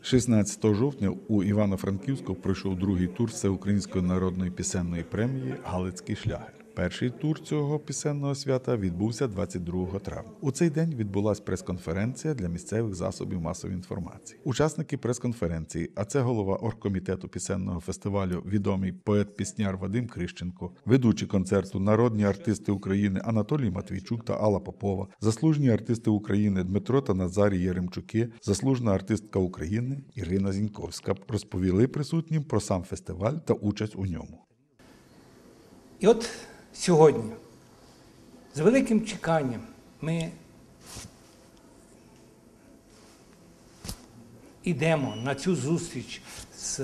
16 жовтня у Івано-Франківську пройшов другий тур Всеукраїнської народної пісенної премії «Галицький шлягер». Перший тур цього пісенного свята відбувся 22 травня. У цей день відбулася прес-конференція для місцевих засобів масової інформації. Учасники прес-конференції, а це голова оргкомітету пісенного фестивалю, відомий поет-пісняр Вадим Крищенко, ведучі концерту народні артисти України Анатолій Матвійчук та Алла Попова, заслужені артисти України Дмитро та Назарій Яремчуки, заслужена артистка України Ірина Зіньковська розповіли присутнім про сам фестиваль та участь у ньому. І от сьогодні з великим чеканням ми йдемо на цю зустріч з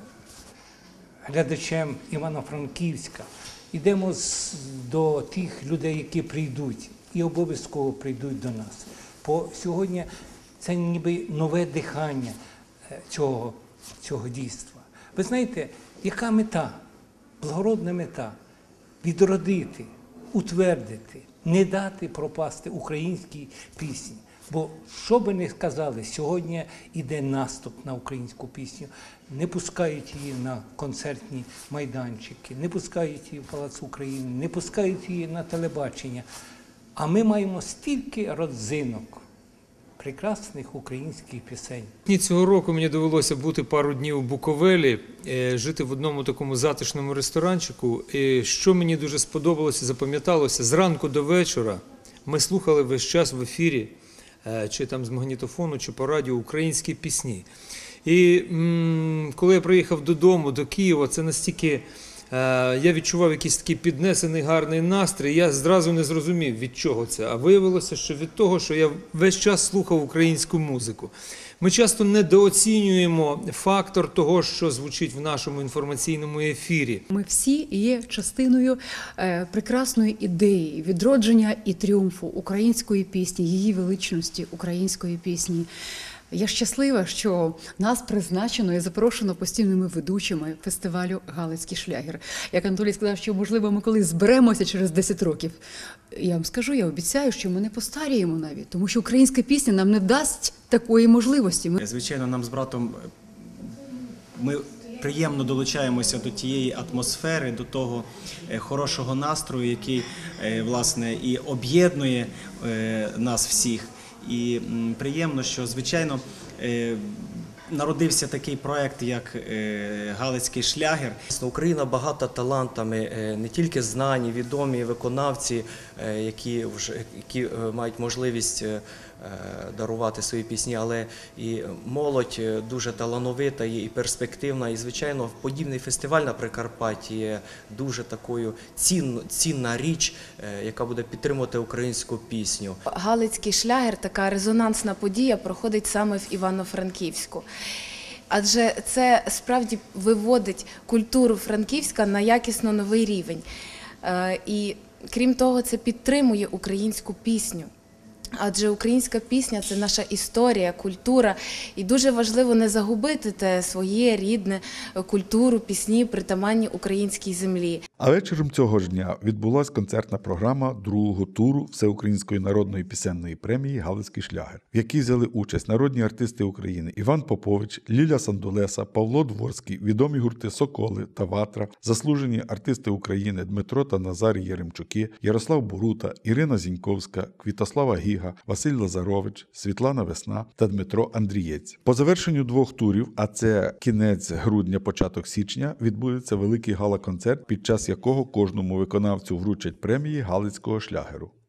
глядачем Івано-Франківська, йдемо до тих людей, які прийдуть і обов'язково прийдуть до нас. Бо сьогодні це ніби нове дихання цього дійства. Ви знаєте, яка мета, благородна мета? Відродити, утвердити, не дати пропасти українській пісні. Бо, що би не сказали, сьогодні йде наступ на українську пісню. Не пускають її на концертні майданчики, не пускають її в Палац України, не пускають її на телебачення. А ми маємо стільки родзинок прекрасних українських пісень. Цього року мені довелося бути пару днів у Буковелі, жити в одному такому затишному ресторанчику. І що мені дуже сподобалося, запам'яталося, зранку до вечора ми слухали весь час в ефірі, чи там з магнітофону, чи по радіо, українські пісні. І коли я приїхав додому, до Києва, це настільки... Я відчував якийсь такий піднесений гарний настрій, я зразу не зрозумів, від чого це. А виявилося, що від того, що я весь час слухав українську музику. Ми часто недооцінюємо фактор того, що звучить в нашому інформаційному ефірі. Ми всі є частиною прекрасної ідеї, відродження і тріумфу української пісні, її величності української пісні. Я щаслива, що нас призначено і запрошено постійними ведучими фестивалю «Галицький шлягер». Як Анатолій сказав, що, можливо, ми колись зберемося через 10 років. Я вам скажу, я обіцяю, що ми не постаріємо навіть, тому що українська пісня нам не дасть такої можливості. Звичайно, нам з братом ми приємно долучаємося до тієї атмосфери, до того хорошого настрою, який, власне, і об'єднує нас всіх. І приємно, що, звичайно, народився такий проєкт, як «Галицький шлягер». Україна багата талантами, не тільки знані, відомі виконавці, які мають можливість дарувати свої пісні, але і молодь дуже талановита і перспективна. І, звичайно, подібний фестиваль на Прикарпатті є дуже такою цінна річ, яка буде підтримувати українську пісню. Галицький шлягер, така резонансна подія, проходить саме в Івано-Франківську. Адже це справді виводить культуру Франківська на якісно новий рівень. І, крім того, це підтримує українську пісню. Адже українська пісня – це наша історія, культура. І дуже важливо не загубити те своє рідне, культуру, пісні, притаманні українській землі. А вечором цього ж дня відбулася концертна програма другого туру Всеукраїнської народної пісенної премії «Галицький шлягер», в якій взяли участь народні артисти України Іван Попович, Ліля Сандулеса, Павло Дворський, відомі гурти «Соколи» та «Ватра», заслужені артисти України Дмитро та Назарій Яремчуки, Ярослав Борута, Ірина Зіньковська, Квітослава Гіга, Василь Лазарович, Світлана Весна та Дмитро Андрієць. По завершенню двох турів, а це кінець грудня, початок січня, відбудеться великий гала-концерт, під час якого кожному виконавцю вручать премії Галицького шлягеру.